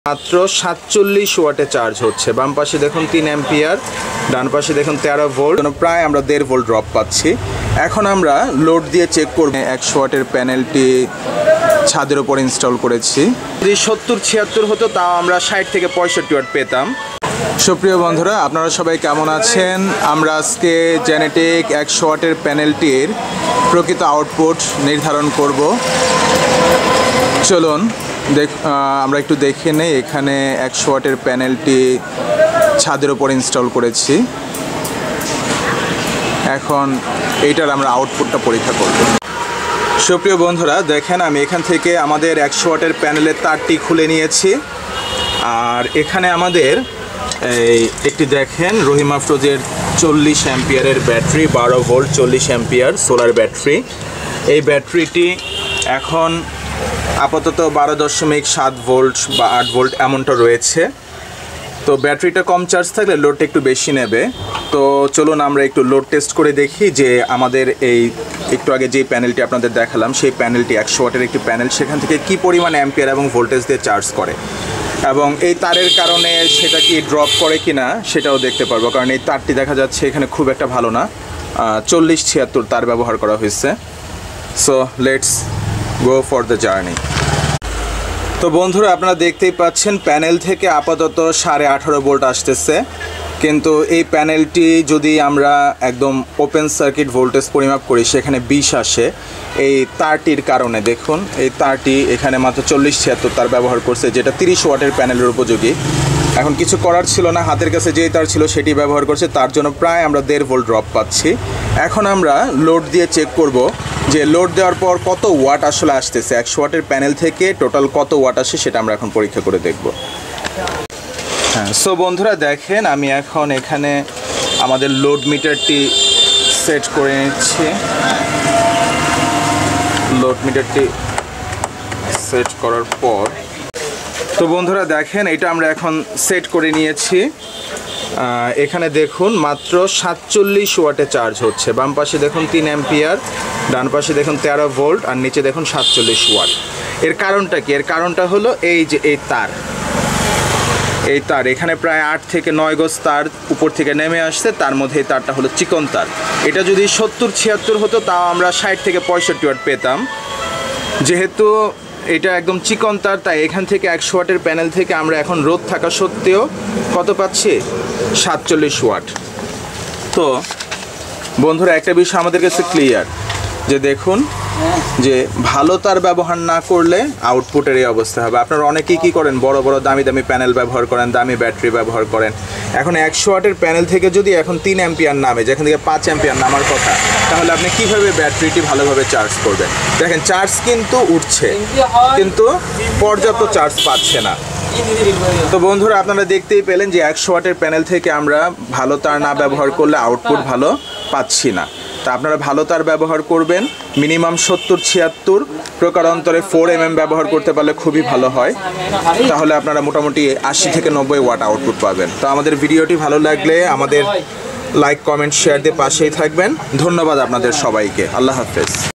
মাত্র 47 ওয়াটে চার্জ হচ্ছে। বাম পাশে দেখুন 3 অ্যাম্পিয়ার, ডান পাশে দেখুন 13 ভোল্ট, প্রায় আমরা 1.5 ভোল্ট ড্রপ পাচ্ছি। এখন আমরা লোড দিয়ে চেক করব। 100 ওয়াটের প্যানেলটি ছাদের উপর ইনস্টল করেছি। যদি 70-76 হতো তাও আমরা 60 থেকে 65 ওয়াট পেতাম। সুপ্রিয় বন্ধুরা, আপনারা সবাই কেমন আছেন? আমরা আজকে জেনেটিক 100 ওয়াটের প্যানেলটির প্রকৃত আউটপুট নির্ধারণ করব। চলুন আমরা একটু দেখে নেই। এখানে 100 ওয়াটের প্যানেলটি ছাদের উপর ইনস্টল করেছি। এখন এইটার আমরা আউটপুটটা পরীক্ষা করব। সুপ্রিয় বন্ধুরা, দেখেন আমি এখান থেকে আমাদের 100 ওয়াটের প্যানেলের তারটি খুলে নিয়েছি। আর এখানে আমাদের একটি দেখেন রহিম আফরোজের 40 অ্যাম্পিয়ারের battery, 12 volt 40 ampere solar battery. এই ব্যাটারিটি এখন আপাতত 12.7 ভোল্ট বা 8 ভোল্ট এমনটা রয়েছে। তো ব্যাটারিটা কম চার্জ থাকলে লোডটা একটু বেশি নেবে। তো চলুন আমরা একটু লোড টেস্ট করে দেখি যে আমাদের এই একটু আগে যে প্যানেলটি আপনাদের দেখালাম, সেই প্যানেলটি 100 ওয়াটের একটি প্যানেল, সেখান থেকে কি পরিমাণ অ্যাম্পিয়ার এবং ভোল্টেজ দিয়ে চার্জ করে এবং এই তারের কারণে সেটা কি ড্রপ করে কিনা সেটাও দেখতে পারবো। কারণ এই তারটি দেখা যাচ্ছে এখানে খুব একটা ভালো না, 40-76 তার ব্যবহার করা হয়েছে। So let's go for the journey. তো বন্ধুরা, আপনারা দেখতেই পাচ্ছেন প্যানেল থেকে আপাতত 18.5 ভোল্ট আসতেছে, কিন্তু এই প্যানেলটি যদি আমরা একদম ওপেন সার্কিট ভোল্টেজ পরিমাপ করি সেখানে 20 আসে। এই তারটির কারণে দেখুন, এই তারটি এখানে মাত্র 40-76 তার ব্যবহার করছে, যেটা 30 ওয়াটের প্যানেলের উপযোগী। এখন কিছু করার ছিল না, হাতের কাছে যেই তার ছিল সেটি ব্যবহার করছে, তার জন্য প্রায় আমরা 1.5 ভোল্ট ড্রপ পাচ্ছি। এখন আমরা লোড দিয়ে চেক করব যে লোড দেওয়ার পর কত ওয়াট আসলে আসতেছে। 100 ওয়াটের প্যানেল থেকে টোটাল কত ওয়াট আসে সেটা আমরা এখন পরীক্ষা করে দেখব। হ্যাঁ, সো বন্ধুরা দেখেন আমি এখন এখানে আমাদের লোড মিটারটি সেট করে নিচ্ছি। লোড মিটারটি সেট করার পর তো বন্ধুরা দেখেন এটা আমরা এখন সেট করে নিয়েছি। এখানে দেখুন মাত্র 47 ওয়াটে চার্জ হচ্ছে। বাম পাশে দেখুন 3 অ্যাম্পিয়ার, ডান পাশে দেখুন 13 ভোল্ট, আর নিচে দেখুন 47 ওয়াট। এর কারণটা কি? এর কারণটা হলো এই যে এই তার এখানে প্রায় 8 থেকে 9 গজ তার উপর থেকে নেমে আসছে। তার মধ্যে এই তারটা হলো চিকন তার। এটা যদি 70-76 হতো তাও আমরা 60 থেকে 65 ওয়াট পেতাম। যেহেতু এটা একদম চিকন তার, তাই এখান থেকে 100 ওয়াটের প্যানেল থেকে আমরা এখন রোদ থাকা সত্ত্বেও কত পাচ্ছি? 47 ওয়াট। তো বন্ধুরা, একটা বিষয় আমাদের কাছে ক্লিয়ার যে দেখুন যে ভালো তার ব্যবহার না করলে আউটপুটের এই অবস্থা হবে। আপনারা অনেকেই কী করেন, বড় বড় দামি দামি প্যানেল ব্যবহার করেন, দামি ব্যাটারি ব্যবহার করেন। এখন 100 ওয়াটের প্যানেল থেকে যদি এখন 3 অ্যাম্পিয়ার নামে, যেখান থেকে 5 অ্যাম্পিয়ার নামার কথা, তাহলে আপনি কীভাবে ব্যাটারিটি ভালোভাবে চার্জ করবেন? দেখেন চার্জ কিন্তু উঠছে, কিন্তু পর্যাপ্ত চার্জ পাচ্ছে না। তো বন্ধুরা, আপনারা দেখতেই পেলেন যে 100 ওয়াটের প্যানেল থেকে আমরা ভালো তার না ব্যবহার করলে আউটপুট ভালো পাচ্ছি না। তা আপনারা ভালো তার ব্যবহার করবেন, মিনিমাম 70-76 প্রকারান্তরে 4 mm ব্যবহার করতে পারলে খুবই ভালো হয়। তাহলে আপনারা মোটামুটি 80 থেকে 90 ওয়াট আউটপুট পাবেন। তো আমাদের ভিডিওটি ভালো লাগলে আমাদের লাইক, কমেন্ট, শেয়ার দিয়ে পাশেই থাকবেন। ধন্যবাদ আপনাদের সবাইকে। আল্লাহ হাফেজ।